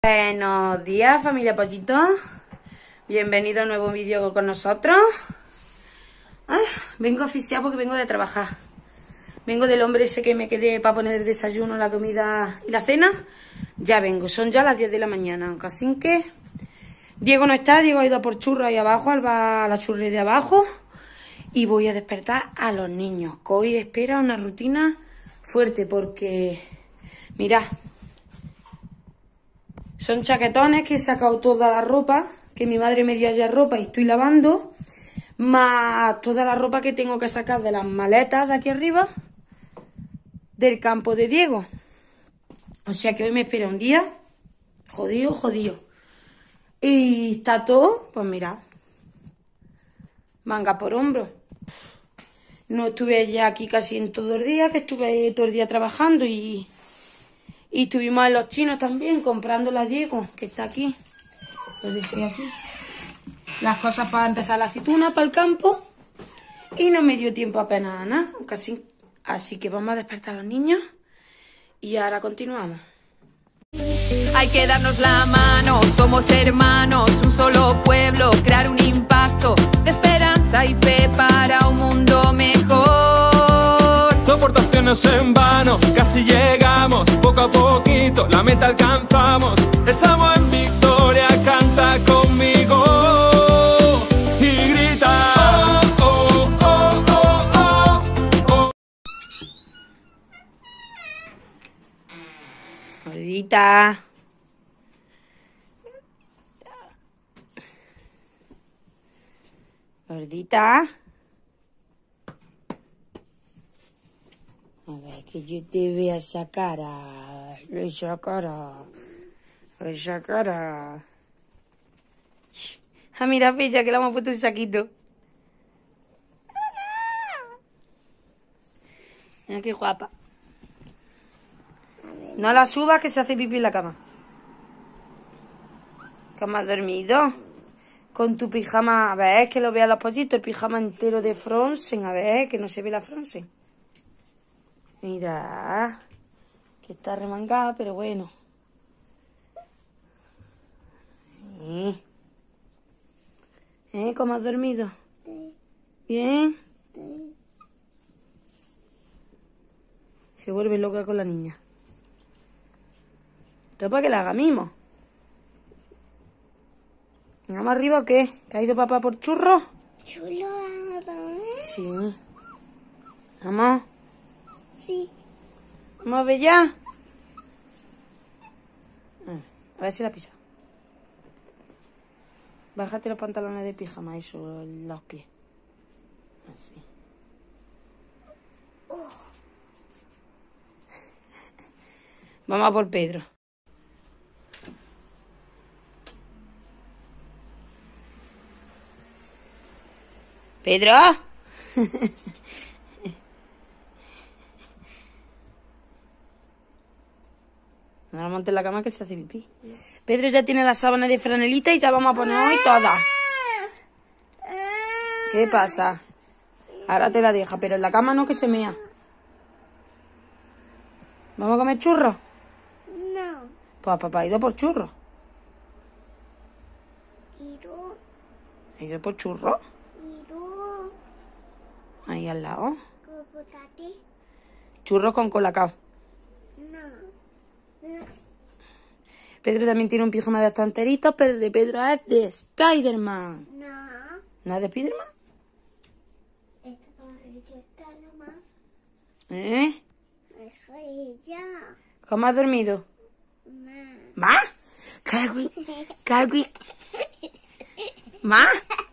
Buenos días, familia Pollito. Bienvenido a un nuevo vídeo con nosotros. Vengo oficial porque vengo de trabajar. Vengo del hombre ese que me quedé para poner el desayuno, la comida y la cena. Ya vengo, son ya las 10 de la mañana. Así que Diego no está, Diego ha ido a por churros ahí abajo, a la churrería de abajo. Y voy a despertar a los niños, que hoy espera una rutina fuerte porque, mirad, son chaquetones que he sacado toda la ropa, que mi madre me dio ayer ropa y estoy lavando, más toda la ropa que tengo que sacar de las maletas de aquí arriba, del campo de Diego. O sea que hoy me espera un día jodido. Y está todo, pues mirad, manga por hombro. No estuve ya aquí casi en todo el día, que estuve todo el día trabajando y estuvimos en los chinos también, comprando a Diego, que está aquí. Lo dejé aquí. Las cosas para empezar la aceituna, para el campo. Y no me dio tiempo apenas a nada. Así que vamos a despertar a los niños. Y ahora continuamos. Hay que darnos la mano, somos hermanos, un solo pueblo, crear un impacto de esperanza y fe para un mundo mejor. No aportaciones en vano, casi llegamos, poco a poquito la meta alcanzamos. Estamos en victoria, canta conmigo y grita. Oh, oh, oh, oh, oh, oh. Gordita. Gordita. A ver, que yo te vea esa cara. Esa cara. Mira, bella, que le hemos puesto un saquito. Mira qué guapa. No la subas que se hace pipí en la cama. ¿Cómo has dormido? Con tu pijama, a ver, que lo vean los pollitos, el pijama entero de Frozen, a ver, que no se ve la Frozen. Mira, que está remangada, pero bueno. ¿Cómo has dormido? ¿Bien? Se vuelve loca con la niña. ¿Esto para que la haga mimo? ¿Vamos arriba o qué? ¿Que ha ido papá por churros? ¿Chulo? Sí. ¿Vamos? Sí. ¿Vamos a ver ya? A ver si la pisa. Bájate los pantalones de pijama, eso, en los pies. Así. Vamos a por Pedro. ¿Pedro? No la montes en la cama que se hace pipí. Pedro ya tiene la sábana de franelita y ya vamos a poner hoy todas. ¿Qué pasa? Ahora te la deja, pero en la cama no, que se mea. ¿Vamos a comer churros? No. Pues papá ha ido por churros. ¿Y tú? ¿Ha ido por churros? ¿Y tú? Ahí al lado. ¿Cómo Churros con colacao. No. Pedro también tiene un pijama de estanteritos, pero el de Pedro es de Spider-Man. No. ¿No es de Spider-Man? Esta está nomás. ¿Eh? Es ella. ¿Cómo has dormido? ¿Más? Cagui. ¿Más?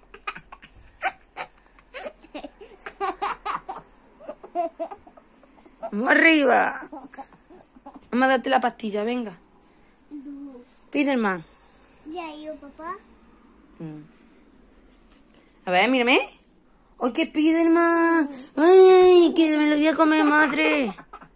Vamos arriba. Vamos a darte la pastilla, venga. Spiderman. ¿Ya ido papá? A ver, mírame. ¡Ay, qué Spiderman! ¡Ay, que me lo voy a comer, madre!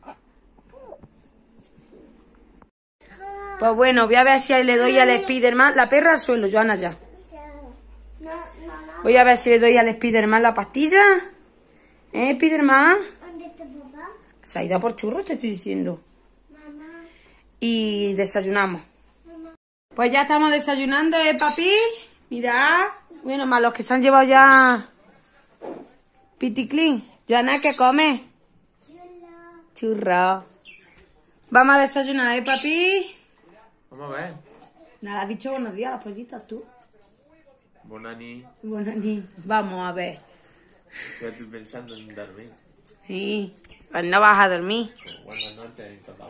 Pues bueno, voy a ver si le doy al Spiderman. La perra al suelo, Joana, ya. No. Voy a ver si le doy al Spiderman la pastilla. Spiderman? ¿Dónde está papá? Se ha ido a por churros, te estoy diciendo. Mamá. Y desayunamos. Pues ya estamos desayunando, papi. Mirad. Bueno, más los que se han llevado ya piticlín. Joana, ¿qué come? Churro. Vamos a desayunar, papi. Vamos a ver. Nada, has dicho buenos días a las pollitas, tú. Bonani. Bonani. Vamos a ver. Ya estoy pensando en dormir. Sí. Pues no vas a dormir. Buenas noches, papá.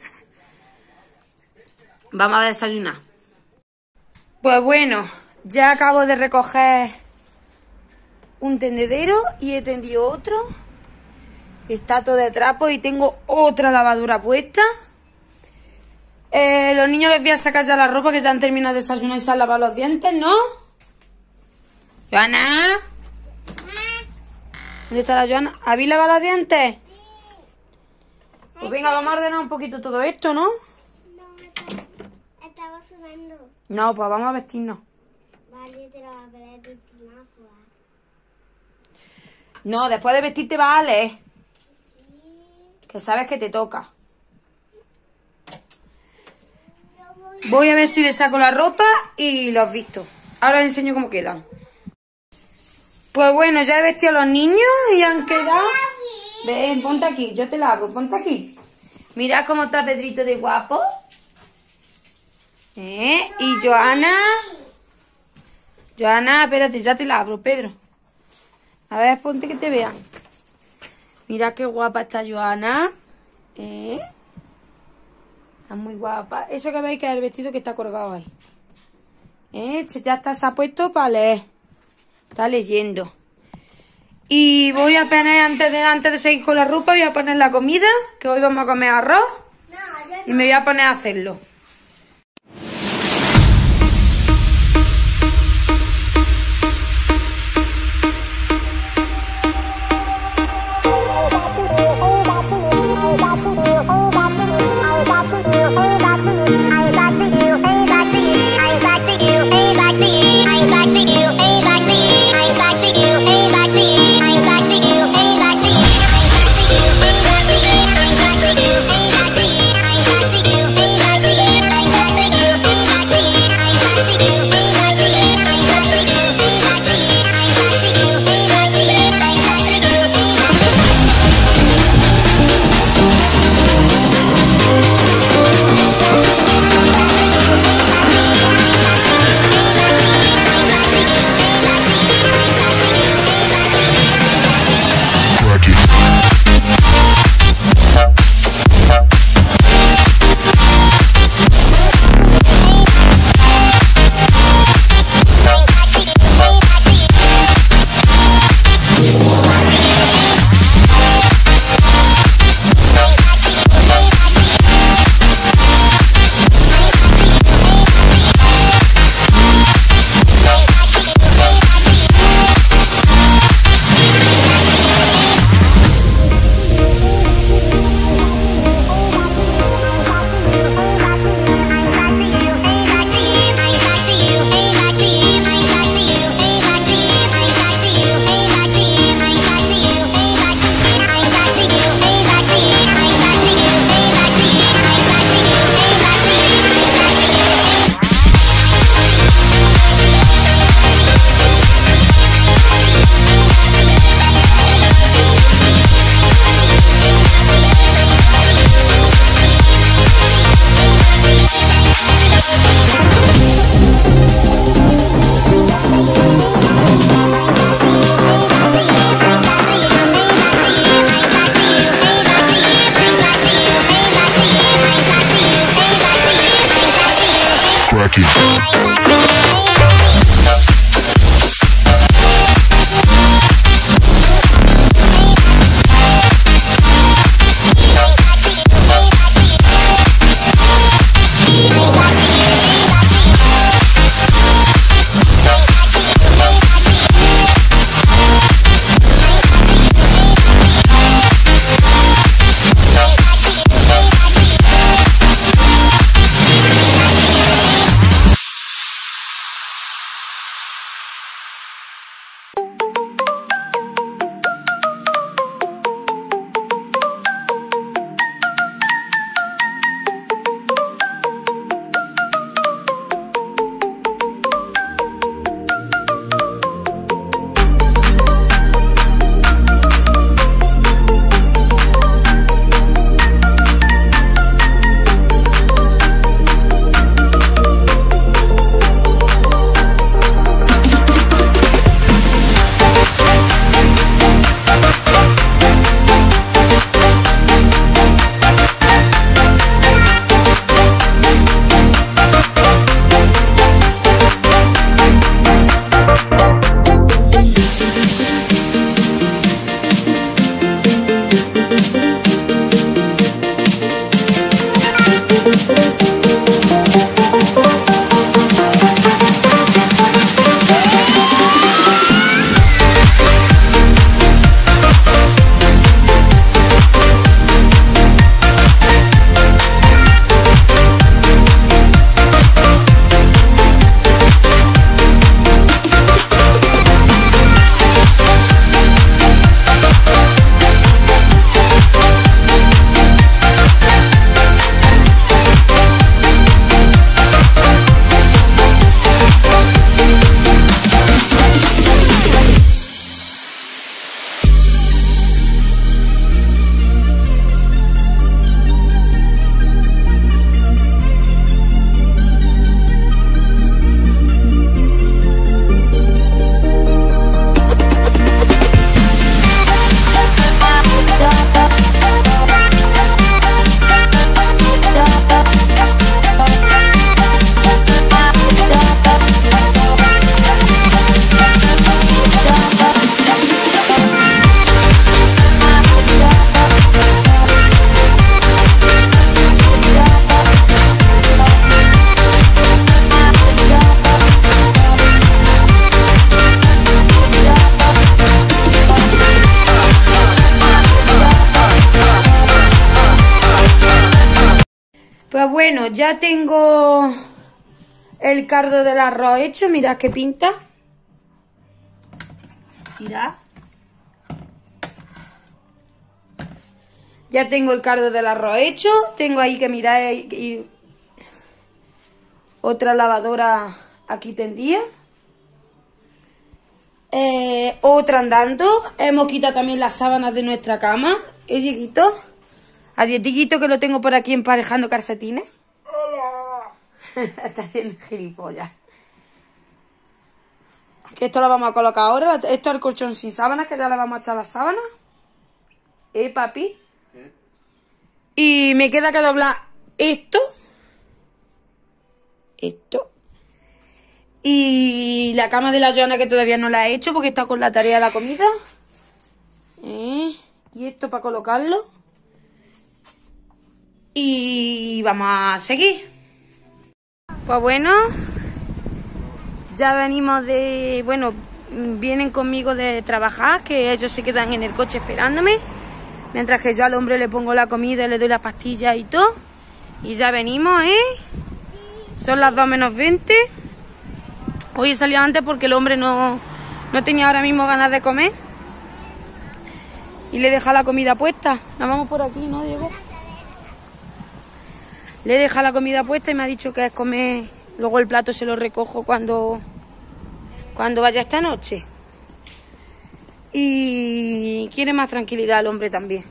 Vamos a desayunar. Pues bueno, ya acabo de recoger un tendedero y he tendido otro. Está todo de trapo y tengo otra lavadora puesta. Los niños les voy a sacar ya la ropa que ya han terminado de desayunar y se han lavado los dientes, ¿no? ¿Joana? ¿Dónde está la Joana? ¿Habéis lavado los dientes? Pues venga, vamos a ordenar un poquito todo esto, ¿no? No, estaba sudando. No, pues vamos a vestirnos. Vale, te lo voy a poner de tu mapa. No, después de vestirte vas a leer. Que sabes que te toca. Voy a ver si le saco la ropa y los visto. Ahora les enseño cómo quedan. Pues bueno, ya he vestido a los niños y han quedado... Ven, ponte aquí, yo te la hago, ponte aquí. Mirad cómo está Pedrito de guapo. Y Joana... Joana, espérate, ya te la abro, Pedro. A ver, ponte que te vean. Mira qué guapa está Joana. Está muy guapa. Eso que veis que es el vestido que está colgado ahí. Ya se ha puesto para leer. Está leyendo. Y voy a poner, antes de seguir con la ropa, voy a poner la comida. Que hoy vamos a comer arroz. Y me voy a poner a hacerlo. Pues bueno, ya tengo el caldo del arroz hecho. Mirad qué pinta. Mirad. Ya tengo el caldo del arroz hecho. Tengo ahí que mirar y otra lavadora aquí tendida. Otra andando. Hemos quitado también las sábanas de nuestra cama. ¿Y Dieguito? A Dieguito que lo tengo por aquí emparejando calcetines. Hola. Está haciendo gilipollas. Que esto lo vamos a colocar ahora. Esto es el colchón sin sábanas, que ya le vamos a echar las sábanas. Papi. Y me queda que doblar esto. Esto. Y la cama de la Joana, que todavía no la he hecho porque está con la tarea de la comida. Y esto para colocarlo. Y vamos a seguir. Pues bueno, ya venimos de... Bueno, vienen conmigo de trabajar, que ellos se quedan en el coche esperándome. Mientras que yo al hombre le pongo la comida, le doy las pastillas y todo. Y ya venimos, Son las 2 menos 20. Hoy he salido antes porque el hombre no tenía ahora mismo ganas de comer. Y le he dejado la comida puesta. Nos vamos por aquí, ¿no, Diego? Le he dejado la comida puesta y me ha dicho que es comer. Luego el plato se lo recojo cuando vaya esta noche. Y quiere más tranquilidad el hombre también.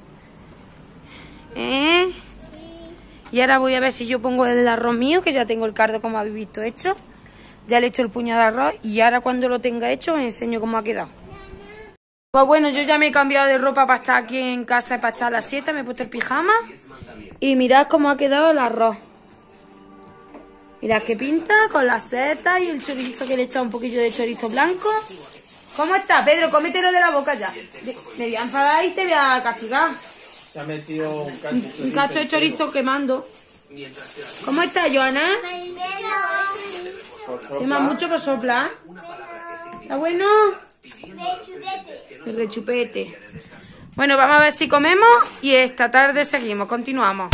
Y ahora voy a ver si yo pongo el arroz mío, que ya tengo el caldo como habéis visto hecho. Ya le he hecho el puñado de arroz y ahora cuando lo tenga hecho os enseño cómo ha quedado. Pues bueno, yo ya me he cambiado de ropa para estar aquí en casa y para echar la siesta. Me he puesto el pijama y mirad cómo ha quedado el arroz. Mirad qué pinta con las setas y el chorizo, que le he echado un poquillo de chorizo blanco. ¿Cómo está, Pedro? Cómetelo de la boca ya. Me voy a enfadar y te voy a castigar. Se ha metido un cacho de chorizo quemando. ¿Cómo está, Joana? ¿Quema mucho por soplar? ¿Está bueno? El rechupete. Bueno, vamos a ver si comemos y esta tarde seguimos, continuamos.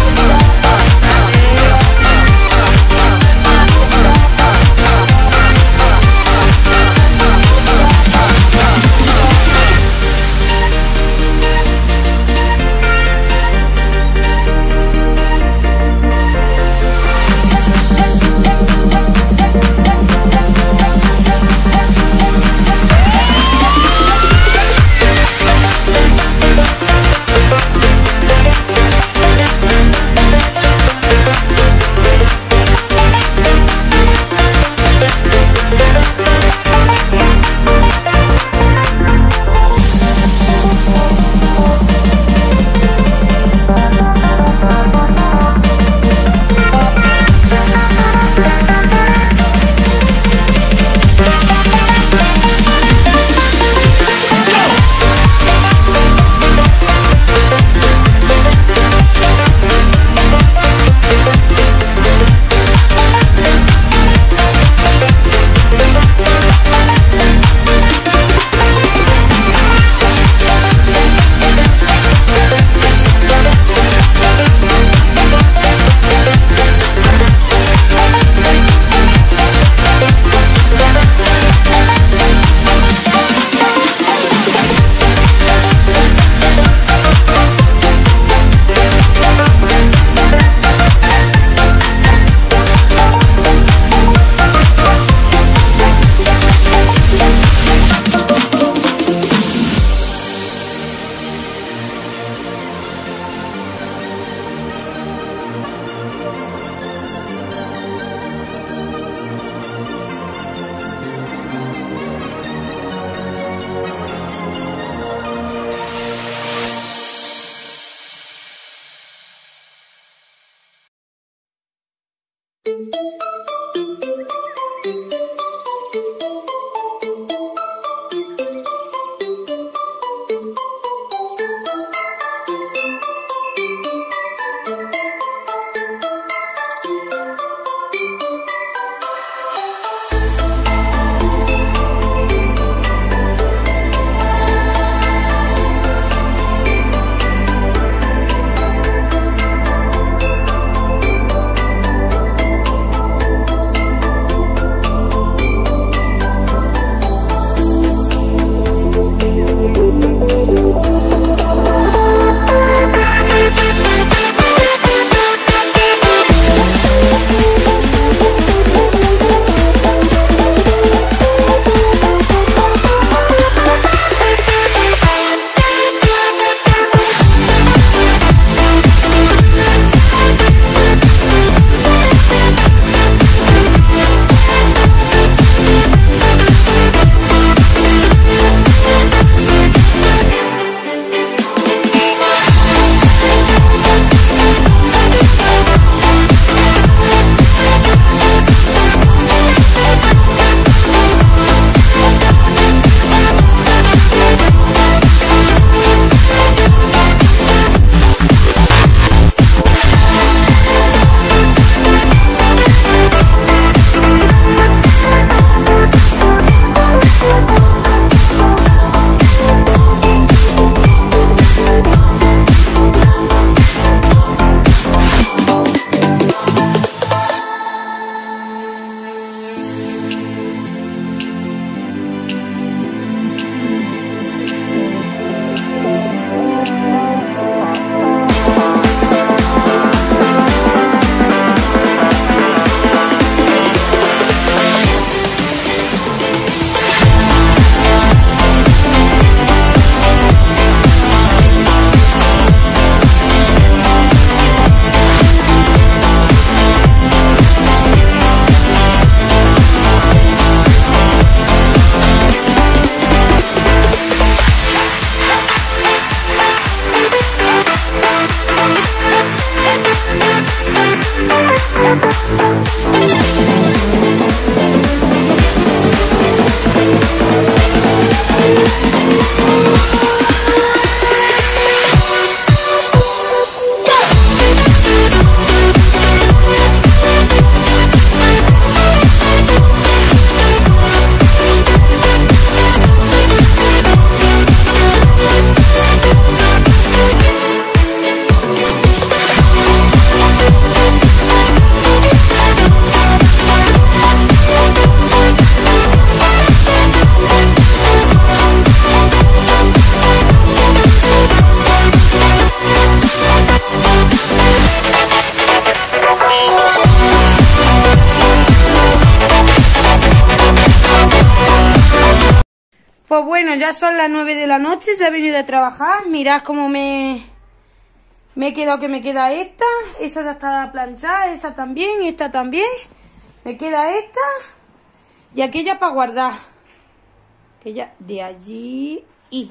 Pues bueno, ya son las 9 de la noche, ya he venido de trabajar. Mirad cómo me he quedado, que me queda esta. Esa ya está planchada, esa también, esta también. Me queda esta y aquella para guardar. Aquella de allí y...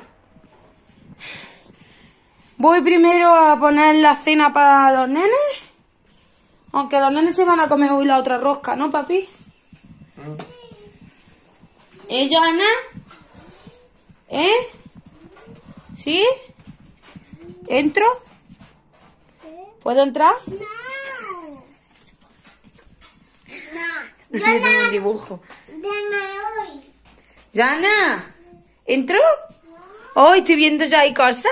Voy primero a poner la cena para los nenes. Aunque los nenes se van a comer hoy la otra rosca, ¿no, papi? Joana? ¿Sí? ¿Entro? ¿Puedo entrar? No. Yo tengo un dibujo. Dame hoy. ¡Yana! ¿Entro? Hoy estoy viendo ya hay cosas.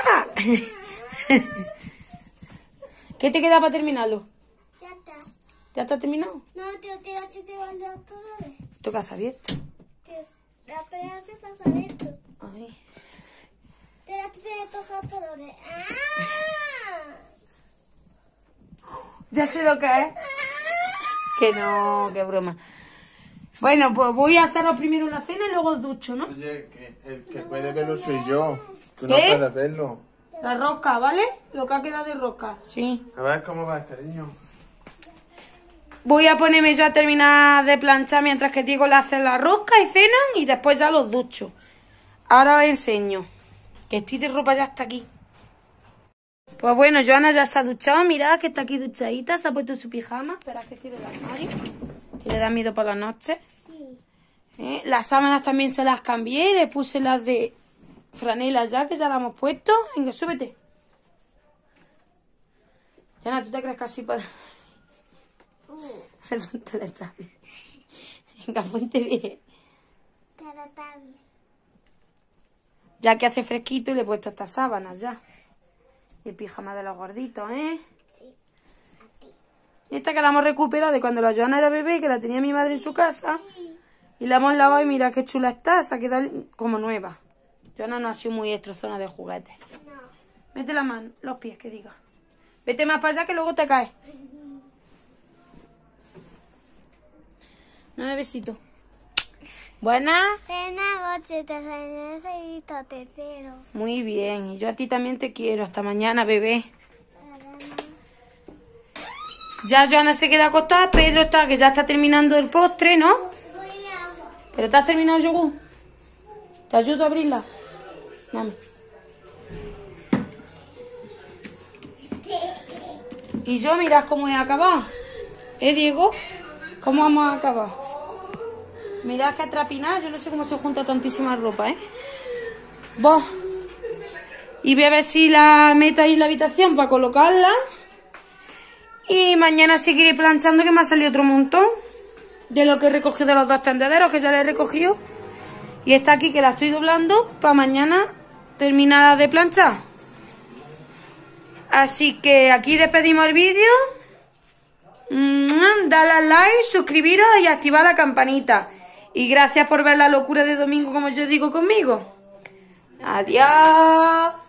¿Qué te queda para terminarlo? Ya está. ¿Ya está terminado? No, te van a todo. ¿Tu casa abierta? La pelea se pasa esto. Ay. Te la toca todo. Ya sé lo que es. Que no, qué broma. Bueno, pues voy a haceros primero la cena y luego os ducho, ¿no? Oye, que el que puede verlo soy yo. Tú no ¿Qué? puedes verlo. La rosca, ¿vale? Lo que ha quedado de rosca. Sí. A ver cómo vas, cariño. Voy a ponerme yo a terminar de planchar mientras que Diego le hace la rosca y cenan y después ya los ducho. Ahora os enseño. Que estoy de ropa ya hasta aquí. Pues bueno, Joana ya se ha duchado. Mirad que está aquí duchadita. Se ha puesto su pijama. Espera que cierre el armario. Que le da miedo por la noche. Sí. Las sábanas también se las cambié. Le puse las de franela ya, que ya las hemos puesto. Venga, súbete. Joana, ¿tú te crees que así para...? Venga, ponte bien. Teletubbies. Ya que hace fresquito y le he puesto estas sábanas ya. Y el pijama de los gorditos, ¿eh? Sí. Y esta que la hemos recuperado de cuando la Joana era bebé, que la tenía mi madre en su casa. Y la hemos lavado y mira qué chula está, se ha quedado como nueva. Joana no ha sido muy destrozona de juguetes. No. Mete la mano, los pies, que diga. Vete más para allá que luego te caes. Dame besito. Buena. Buenas noches, te necesito, te quiero. Muy bien, y yo a ti también te quiero. Hasta mañana, bebé. Ya Joana se queda acostada, Pedro está, que ya está terminando el postre, ¿no? ¿Pero te has terminado el yogur? ¿Te ayudo a abrirla? Dame. Y yo, mirad cómo he acabado. Diego? ¿Cómo hemos acabado? Mirad que atrapinada, yo no sé cómo se junta tantísima ropa, ¿eh? Vos. Y voy a ver si la meto ahí en la habitación para colocarla. Y mañana seguiré planchando, que me ha salido otro montón. De lo que he recogido de los dos tendederos, que ya le he recogido. Y esta aquí que la estoy doblando para mañana terminar de planchar. Así que aquí despedimos el vídeo. Dale al like, suscribiros y activar la campanita. Y gracias por ver la locura de domingo, como yo digo conmigo. Adiós.